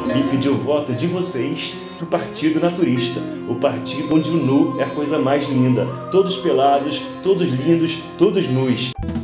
vim pedir o voto de vocês pro Partido Naturista, o partido onde o nu é a coisa mais linda. Todos pelados, todos lindos, todos nus.